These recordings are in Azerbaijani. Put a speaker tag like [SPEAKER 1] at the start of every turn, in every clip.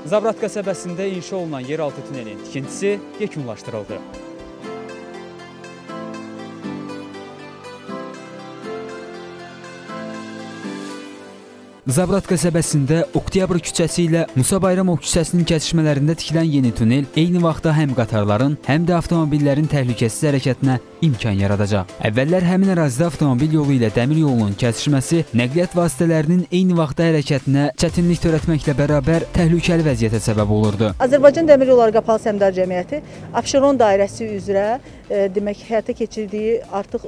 [SPEAKER 1] Zabrat qəsəbəsində inşa olunan yeraltı tunelin tikintisi yekunlaşdırıldı. Zabrat qəsəbəsində Oktyabr küçəsi ilə Musa Bayramov küçəsinin kəsişmələrində tikilən yeni tunel eyni vaxtda həm qatarların, həm də avtomobillərin təhlükəsiz hərəkətinə imkan yaradacaq. Əvvəllər həmin ərazidə avtomobil yolu ilə dəmir yolunun kəsişməsi nəqliyyat vasitələrinin eyni vaxtda hərəkətinə çətinlik törətməklə bərabər təhlükəli vəziyyətə səbəb olurdu.
[SPEAKER 2] Azərbaycan Dəmir Yolları Qapalı Səhmdar Cəmiyyəti Abşeron dairəsi üzrə demək həyata keçirdiyi artıq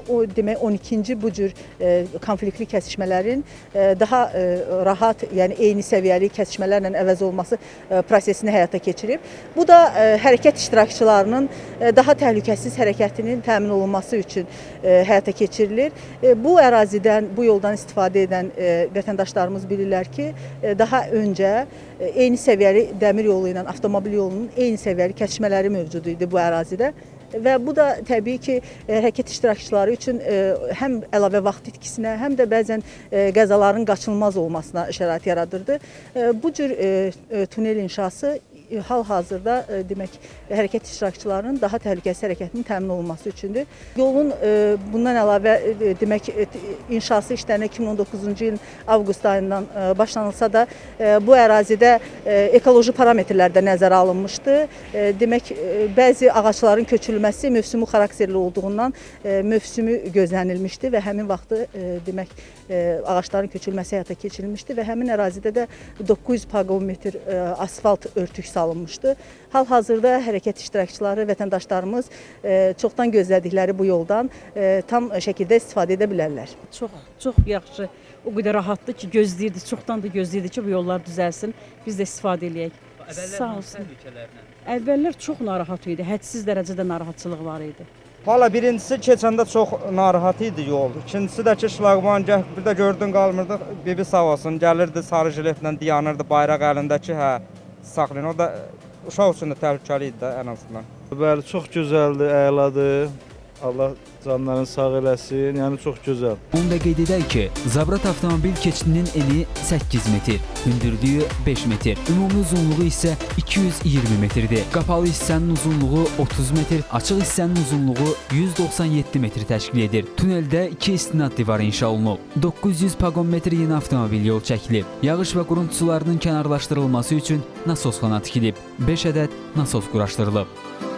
[SPEAKER 2] 12-ci bu cür konfliktli kəsişmələrin daha rahat, yəni eyni səviyyəli kəsişmələrlə əvəz olması prosesini həyata keçirib. Bu da hərəkət iştirakçılarının daha təhlükəsiz hərəkətinin təmin olunması üçün həyata keçirilir. Bu ərazidən, bu yoldan istifadə edən vətəndaşlarımız bilirlər ki, daha öncə eyni səviyyəli dəmir yolu ilə avtomobil yolunun eyni səviyyəli kəsişmələri mövcud idi bu ərazidə. Və bu da təbii ki, hərəkət iştirakçıları üçün həm əlavə vaxt itkisinə, həm də bəzən qəzaların qaçınılmaz olmasına şərait yaradırdı. Bu cür tunel inşası hal-hazırda demək hərəkət iştirakçılarının daha təhlükəsiz hərəkətinin təmin olunması üçündür. Yolun bundan əlavə demək inşası işlərinə 2019-cu ilin avqust ayından başlanılsa da bu ərazidə ekoloji parametrlər də nəzərə alınmışdı. Demək bəzi ağacların köçürülməsi mövsümü xarakterli olduğundan mövsümü gözlənilmişdi və həmin vaxtı demək ağacların köçürülməsi həyata keçirilmişdi və həmin ərazidə də 900 paqometr asfalt örtük salınmışdı. Hal-hazırda hərəkət iştirakçıları, vətəndaşlarımız çoxdan gözlədikləri bu yoldan tam şəkildə istifadə edə bilərlər.
[SPEAKER 3] Çox yaxşı, o qədər rahatdır ki, gözləyirdik, çoxdan da gözləyirdik ki, bu yollar düzəlsin, biz də istifadə eləyək. Sağ olsun. Əvvəllər çox narahat idi, hədsiz dərəcədə narahatçılıq var idi.
[SPEAKER 4] Valla birincisi keçəndə çox narahat idi yol. İkincisi də ki, şlaqman bir də gördün qalmırdıq, bibi sağ olsun, gəlirdi sarı jiletlə dayanırdı bayraq əlindəki, saxlayın. O da uşaq üçün də təhlükəli idi də ən azından.
[SPEAKER 5] Bəli, çox gözəldir, əladır. Allah canlarını sağ eləsin, yəni çox gözəl.
[SPEAKER 1] Onu da qeyd edək ki, Zabrat avtomobil keçidinin eni 8 metr, hündürlüyü 5 metr, ümumi uzunluğu isə 220 metrdir. Qapalı hissənin uzunluğu 30 metr, açıq hissənin uzunluğu 197 metr təşkil edir. Tuneldə 2 istinad divarı inşa olunub. 900 paqometr yeni avtomobil yol çəkilib. Yağış və quruntu sularının kənarlaşdırılması üçün nasosxana tikilib. 5 ədəd nasos quraşdırılıb.